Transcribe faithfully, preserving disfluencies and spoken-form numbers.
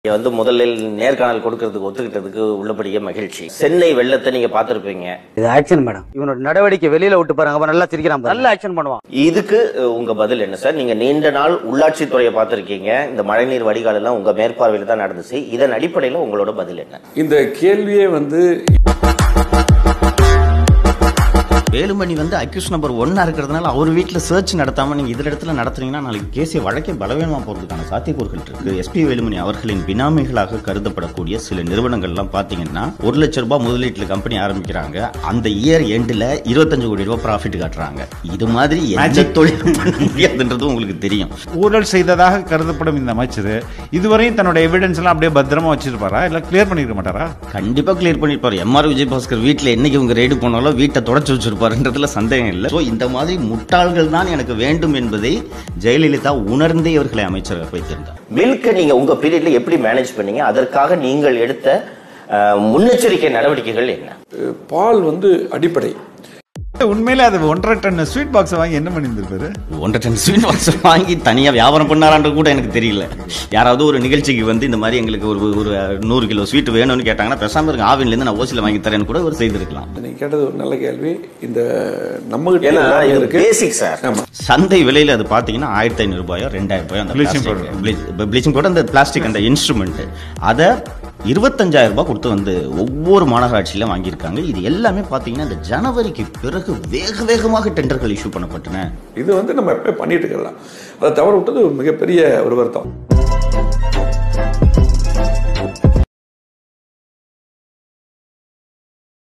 வந்து முதலில் நேர்காணல் கொடுக்கிறதுக்கு ஒத்துக்கிட்டதுக்கு உள்ளபடியே மகிழ்ச்சி. சென்னை வெள்ளத்தை நீங்க பாத்திருப்பீங்க. இது ஆக்ஷன் மேடம். இவனோட நடவடிக்கை வெளியில விட்டு பாருங்க, நல்லா சிரிக்கிறான், நல்ல ஆக்ஷன் பண்ணுவான். இதுக்கு உங்க பதில் என்ன சார்? நீங்க நீண்ட நாள் உள்ளாட்சித்துறையை பார்த்திருக்கீங்க, இந்த மழைநீர் வடிகால் எல்லாம் உங்க மேற்பார்வையில் தான் நடந்துச்சு. இதன் அடிப்படையில் உங்களோட பதில் என்ன? இந்த கேள்வியே வந்து வேலுமணி வந்து அக்யூஸ் நம்பர் ஒன்னா இருக்கிறதுனால அவர் வீட்டில் சர்ச் நடத்தாம நீங்க இதுல இடத்துல நடத்துறீங்கன்னா நாளைக்கு கேசிய வழக்கே பலவீனமா போறதுக்கான சாத்தியக்கூறுகள் இருக்கு. எஸ்பி வேலுமணி அவர்களின் பினாமிகளாக கருதப்படக்கூடிய சில நிறுவனங்கள் எல்லாம் பாத்தீங்கன்னா ஒரு லட்சம் ரூபாய் முதலீட்டுல கம்பெனி ஆரம்பிக்கிறாங்க, அந்த இயர் எண்டுல இருபத்தஞ்சு கோடி ரூபாய் ப்ராஃபிட் காட்டுறாங்க. இது மாதிரி எந்த தொழில் பண்ண முடியாதுன்றது உங்களுக்கு தெரியும். ஊழல் செய்ததாக கருதப்படும் இந்த அமைச்சர் இதுவரையும் தன்னோட எவிடன்ஸ் எல்லாம் அப்படியே பத்திரமா வச்சிருப்பாரா, இல்ல கிளியர் பண்ணிருக்க மாட்டாரா? கண்டிப்பா கிளியர் பண்ணிருப்பாரு. எம் ஆர் விஜயபாஸ்கர் வீட்டுல என்னைக்கு உங்க ரெய்டு போனாலும் வீட்டை தொடச்சு வச்சிருப்பாரு, சந்தேகம் இல்லை. இந்த மாதிரி முட்டாள்கள் தான் எனக்கு வேண்டும் என்பதை ஜெயலலிதா உணர்ந்தே இவர்களை அமைச்சராக வைத்திருந்தார். மில்க நீங்க உங்க பீரியட்ல எப்படி மேனேஜ் பண்ணீங்க? அதற்காக நீங்கள் எடுத்த முன்னெச்சரிக்கை நடவடிக்கைகள் என்ன? பால் வந்து அடிப்படை. உண்மையிலே அது ஒன்றரை டன் ஸ்வீட் பாக்ஸ் வாங்கி என்ன பண்ணிருப்பாரு? ஒன்றரை டன் ஸ்வீட் பாக்ஸ் வாங்கி தனியா வியாபாரம் பண்ணாரான்ற கூட எனக்கு தெரியல. யாராவது ஒரு நிகழ்ச்சிக்கு வந்து இந்த மாதிரி எங்களுக்கு ஒரு ஒரு நூறு கிலோ ஸ்வீட் வேணும்னு கேட்டாங்கன்னா பேசாம இருக்கு, ஆவின்ல இருந்து நான் ஓசில வாங்கி தரேன்னு கூட ஒரு செய்திருக்கலாம். நீங்க கேட்டது ஒரு நல்ல கேள்வி. இந்த நம்ம கிட்ட பேசிக் சார், சந்தை விலையில அது பாத்தீங்கன்னா ஆயிரத்தி ஐநூறு ரூபாயோ ரெண்டாயிரம் ரூபாயோ அந்த ப்ளீச்சிங் பவுடர், அந்த பிளாஸ்டிக் அந்த இன்ஸ்ட்ருமெண்ட் அதை இருபத்தஞ்சாயிரம் ரூபாய் கொடுத்து வந்து ஒவ்வொரு மாநகராட்சியில வாங்கியிருக்காங்க. இது எல்லாமே பாத்தீங்கன்னா இந்த ஜனவரிக்கு பிறகு வேக வேகமாக டெண்டர்கள் இஷ்யூ பண்ணப்பட்டன. இது வந்து நம்ம எப்ப பண்ணிட்டு இருக்கலாம், அதை தவற விட்டது மிகப்பெரிய ஒரு வருத்தம்.